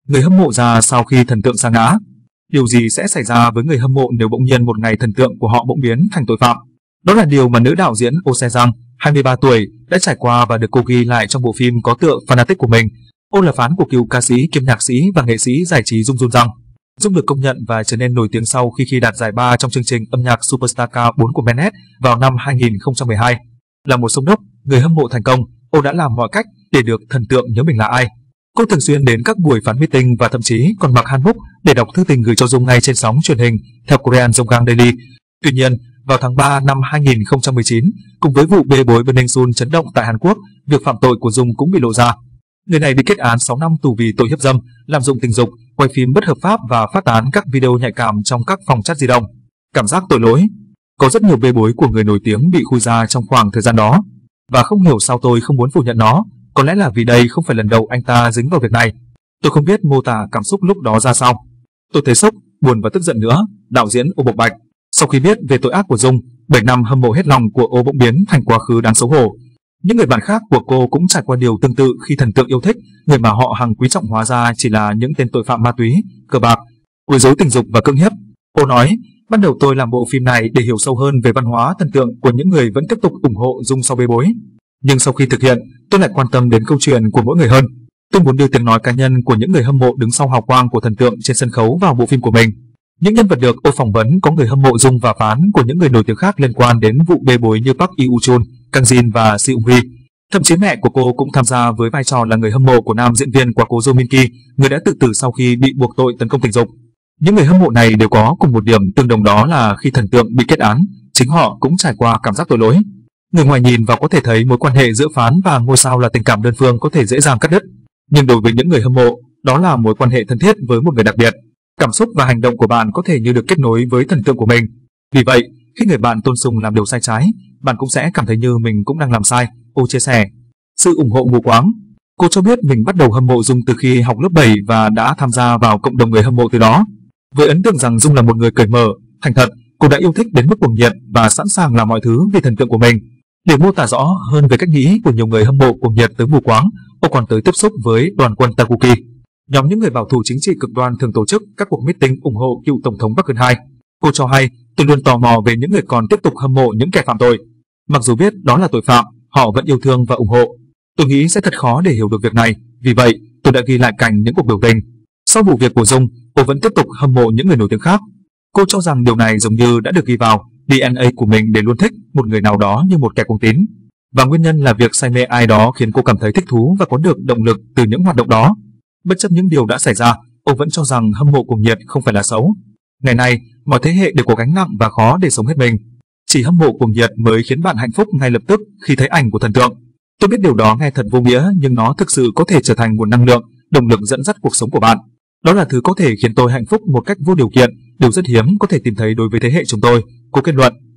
Người hâm mộ già sau khi thần tượng sa ngã. Điều gì sẽ xảy ra với người hâm mộ nếu bỗng nhiên một ngày thần tượng của họ bỗng biến thành tội phạm? Đó là điều mà nữ đạo diễn Oh Se-jang, 23 tuổi, đã trải qua và được cô ghi lại trong bộ phim có tựa Fanatic của mình. Oh là fan của cựu ca sĩ kiêm nhạc sĩ và nghệ sĩ giải trí Jung Jun-rang. Jung được công nhận và trở nên nổi tiếng sau khi đạt giải ba trong chương trình âm nhạc Superstar K4 của Mnet vào năm 2012. Là một sông đốc, người hâm mộ thành công, Oh đã làm mọi cách để được thần tượng nhớ mình là ai. Cô thường xuyên đến các buổi fan meeting và thậm chí còn mặc hanbok để đọc thư tình gửi cho Jung ngay trên sóng truyền hình, theo Korean Jonggang Daily. Tuy nhiên, vào tháng 3 năm 2019, cùng với vụ bê bối Burning Sun chấn động tại Hàn Quốc, việc phạm tội của Jung cũng bị lộ ra. Người này bị kết án 6 năm tù vì tội hiếp dâm, lạm dụng tình dục, quay phim bất hợp pháp và phát tán các video nhạy cảm trong các phòng chat di động. Cảm giác tội lỗi. Có rất nhiều bê bối của người nổi tiếng bị khui ra trong khoảng thời gian đó. Và không hiểu sao tôi không muốn phủ nhận nó, có lẽ là vì đây không phải lần đầu anh ta dính vào việc này. Tôi không biết mô tả cảm xúc lúc đó ra sao. Tôi thấy sốc, buồn và tức giận nữa, đạo diễn Oh bộc bạch. Sau khi biết về tội ác của Jung, 7 năm hâm mộ hết lòng của Oh bỗng biến thành quá khứ đáng xấu hổ. Những người bạn khác của cô cũng trải qua điều tương tự khi thần tượng yêu thích, người mà họ hằng quý trọng hóa ra chỉ là những tên tội phạm ma túy, cờ bạc, quấy rối tình dục và cưỡng hiếp. Oh nói, ban đầu tôi làm bộ phim này để hiểu sâu hơn về văn hóa thần tượng của những người vẫn tiếp tục ủng hộ Jung sau bê bối. Nhưng sau khi thực hiện, tôi lại quan tâm đến câu chuyện của mỗi người hơn. Tôi muốn đưa tiếng nói cá nhân của những người hâm mộ đứng sau hào quang của thần tượng trên sân khấu vào bộ phim của mình. Những nhân vật được Oh phỏng vấn có người hâm mộ Jung và phán của những người nổi tiếng khác liên quan đến vụ bê bối như Park Hee-chun, Kang Jin và Seung-ri. Thậm chí mẹ của cô cũng tham gia với vai trò là người hâm mộ của nam diễn viên quá cố Jo Min-ki, người đã tự tử sau khi bị buộc tội tấn công tình dục. Những người hâm mộ này đều có cùng một điểm tương đồng, đó là khi thần tượng bị kết án, chính họ cũng trải qua cảm giác tội lỗi. Người ngoài nhìn vào có thể thấy mối quan hệ giữa phán và ngôi sao là tình cảm đơn phương có thể dễ dàng cắt đứt, nhưng đối với những người hâm mộ, đó là mối quan hệ thân thiết với một người đặc biệt. Cảm xúc và hành động của bạn có thể như được kết nối với thần tượng của mình. Vì vậy, khi người bạn tôn sùng làm điều sai trái, bạn cũng sẽ cảm thấy như mình cũng đang làm sai. Oh chia sẻ. Sự ủng hộ mù quáng. Cô cho biết mình bắt đầu hâm mộ Jung từ khi học lớp 7 và đã tham gia vào cộng đồng người hâm mộ từ đó. Với ấn tượng rằng Jung là một người cởi mở, thành thật, cô đã yêu thích đến mức cuồng nhiệt và sẵn sàng làm mọi thứ vì thần tượng của mình. Để mô tả rõ hơn về cách nghĩ của nhiều người hâm mộ cuồng nhiệt tới mù quáng, cô còn tới tiếp xúc với đoàn quân Takuki, nhóm những người bảo thủ chính trị cực đoan thường tổ chức các cuộc meeting ủng hộ cựu tổng thống Park Geun-hye. Cô cho hay, tôi luôn tò mò về những người còn tiếp tục hâm mộ những kẻ phạm tội. Mặc dù biết đó là tội phạm, họ vẫn yêu thương và ủng hộ. Tôi nghĩ sẽ thật khó để hiểu được việc này, vì vậy tôi đã ghi lại cảnh những cuộc biểu tình. Sau vụ việc của Jung, cô vẫn tiếp tục hâm mộ những người nổi tiếng khác. Cô cho rằng điều này giống như đã được ghi vào DNA của mình để luôn thích một người nào đó như một kẻ cuồng tín. Và nguyên nhân là việc say mê ai đó khiến cô cảm thấy thích thú và có được động lực từ những hoạt động đó. Bất chấp những điều đã xảy ra, cô vẫn cho rằng hâm mộ cuồng nhiệt không phải là xấu. Ngày nay, mọi thế hệ đều có gánh nặng và khó để sống hết mình. Chỉ hâm mộ cuồng nhiệt mới khiến bạn hạnh phúc ngay lập tức khi thấy ảnh của thần tượng. Tôi biết điều đó nghe thật vô nghĩa, nhưng nó thực sự có thể trở thành nguồn năng lượng, động lực dẫn dắt cuộc sống của bạn. Đó là thứ có thể khiến tôi hạnh phúc một cách vô điều kiện, điều rất hiếm có thể tìm thấy đối với thế hệ chúng tôi, cô kết luận.